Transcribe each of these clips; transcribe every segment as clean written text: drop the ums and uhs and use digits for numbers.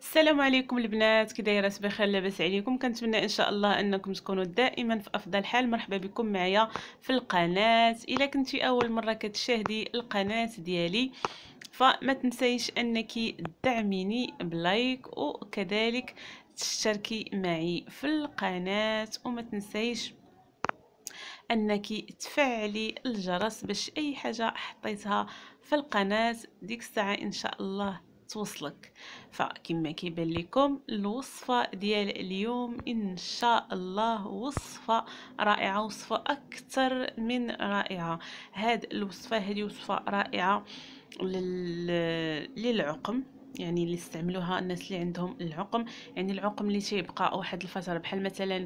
السلام عليكم البنات، كي دايرات؟ بخير؟ لاباس عليكم؟ كنتمنى ان شاء الله انكم تكونوا دائما في افضل حال. مرحبا بكم معايا في القناه. الا كنتي اول مره كتشاهدي القناه ديالي فما تنسيش انك تدعميني بلايك وكذلك تشتركي معي في القناه، وما تنسيش انك تفعلي الجرس باش اي حاجه حطيتها في القناه ديك الساعه ان شاء الله توصلك. فكما كيبان لكم الوصفه ديال اليوم ان شاء الله وصفه رائعه، وصفه اكثر من رائعه. هذه وصفه رائعه للعقم، يعني اللي استعملوها الناس اللي عندهم العقم، يعني العقم اللي تيبقى واحد الفتره، بحال مثلا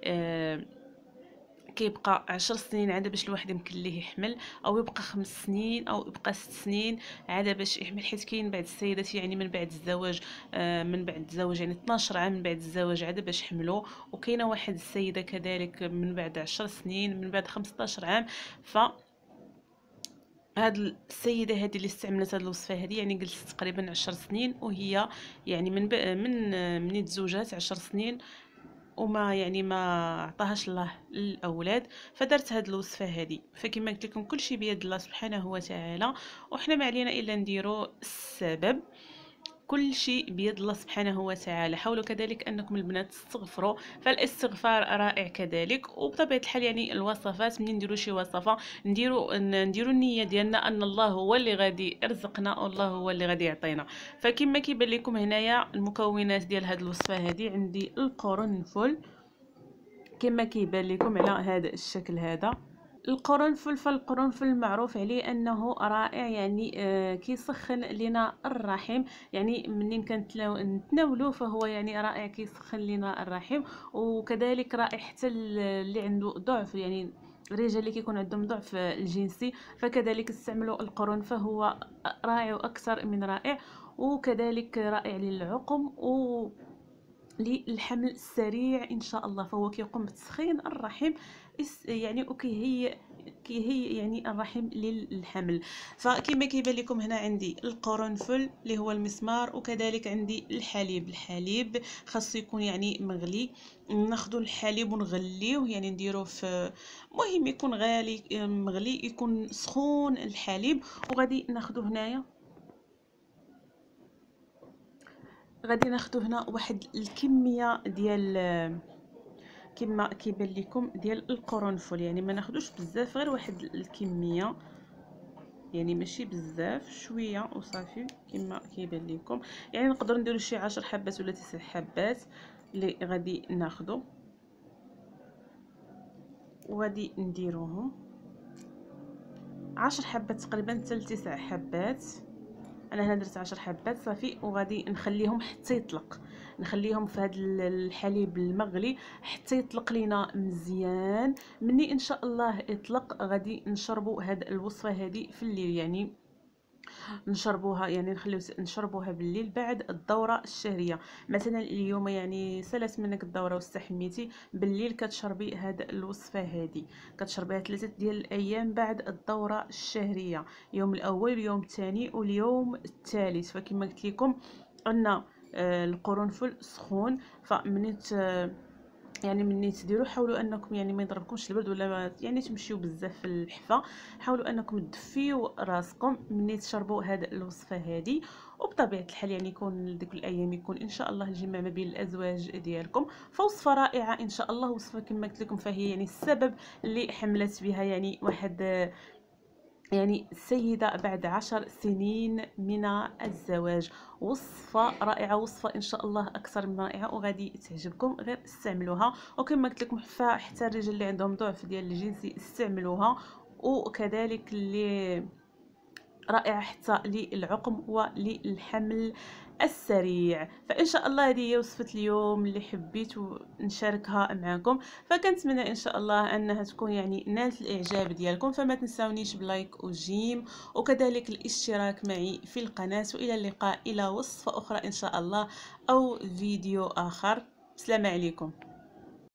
كيبقى 10 سنين عاد باش الواحد يمكن ليه يحمل، او يبقى 5 سنين او يبقى 6 سنين عاد باش يحمل. حيت كاين بعض السيدات يعني من بعد الزواج يعني 12 عام من بعد الزواج عاد باش حملوا، وكاينه واحد السيده كذلك من بعد 10 سنين، من بعد 15 عام. ف هاد السيده هذه اللي استعملت هاد الوصفه هذه يعني جلست تقريبا 10 سنين، وهي يعني من تزوجات 10 سنين وما يعني ما عطاهاش الله للاولاد، فدرت هاد الوصفه هذه. فكما قلت لكم كل شيء بيد الله سبحانه وتعالى، وحنا ما علينا الا نديرو السبب. كل شيء بيد الله سبحانه وتعالى. حاولوا كذلك انكم البنات تستغفروا، فالاستغفار رائع كذلك. وبطبيعه الحال يعني الوصفات منين نديروا شي وصفه نديروا النيه ديالنا ان الله هو اللي غادي يرزقنا والله هو اللي غادي يعطينا. فكما كيبان لكم هنايا المكونات ديال هذه الوصفه هذه، عندي القرنفل كما كيبان لكم على هذا الشكل هذا. القرنفل، فالقرنفل معروف عليه انه رائع، يعني كيسخن لنا الرحم، يعني منين نتناولوه فهو يعني رائع كيسخن لنا الرحم. وكذلك رائع حتى اللي عنده ضعف، يعني الرجال اللي كيكون عندهم ضعف الجنسي فكذلك استعملوا القرن، فهو رائع اكثر من رائع. وكذلك رائع للعقم للحمل السريع ان شاء الله، فهو كيقوم بتسخين الرحم يعني كيهي يعني الرحم للحمل. فكما كيبان لكم هنا عندي القرنفل اللي هو المسمار، وكذلك عندي الحليب خاصو يكون يعني مغلي. ناخذ الحليب ونغليوه، يعني نديروه في مهم يكون غالي مغلي، يكون سخون الحليب. وغادي ناخذ هنايا هنا واحد الكميه ديال كما كيبان لكم ديال القرنفل، يعني ما ناخذوش بزاف، غير واحد الكميه، يعني ماشي بزاف، شويه وصافي. كما كيبان لكم يعني نقدروا نديروا شي 10 حبات ولا 9 حبات اللي غادي ناخذوا، وغادي نديروهم 10 حبات تقريبا حتى 9 حبات. انا هنا درت 10 حبات صافي، وغادي نخليهم حتى يطلق، نخليهم في هذا الحليب المغلي حتى يطلق لينا مزيان. مني ان شاء الله يطلق غادي نشربوا هاد الوصفه هذه في الليل، يعني نشربوها، يعني نشربوها بالليل بعد الدوره الشهريه. مثلا اليوم يعني سالت منك الدوره واستحميتي، بالليل كتشربي هاد الوصفه هذه، كتشربيها 3 ديال الايام بعد الدوره الشهريه، اليوم الاول اليوم الثاني واليوم الثالث. فكما قلت لكم ان القرنفل سخون، فمنيت يعني مني تديروا حاولوا انكم يعني ما يضربكمش البرد ولا يعني تمشيو بزاف في الحفه، حاولوا انكم تدفيو راسكم مني تشربوا هذه الوصفه هذه. وبطبيعه الحال يعني يكون ديك الايام يكون ان شاء الله الجماع ما بين الازواج ديالكم، فوصفه رائعه ان شاء الله. وصفه كما قلت لكم فهي يعني السبب اللي حملت بها يعني واحد يعني السيدة بعد 10 سنين من الزواج. وصفة رائعة، وصفة إن شاء الله أكثر من رائعة وغادي تعجبكم، غير استعملوها. وكما قلت لكم حتى الرجال اللي عندهم ضعف ديال الجنسي استعملوها، وكذلك اللي رائعة حتى للعقم وللحمل السريع. فان شاء الله هذه هي وصفه اليوم اللي حبيت نشاركها معكم، فكنتمنى ان شاء الله انها تكون يعني نالت الاعجاب ديالكم. فما تنساونيش بلايك وجيم وكذلك الاشتراك معي في القناه، والى اللقاء الى وصفه اخرى ان شاء الله او فيديو اخر. السلام عليكم.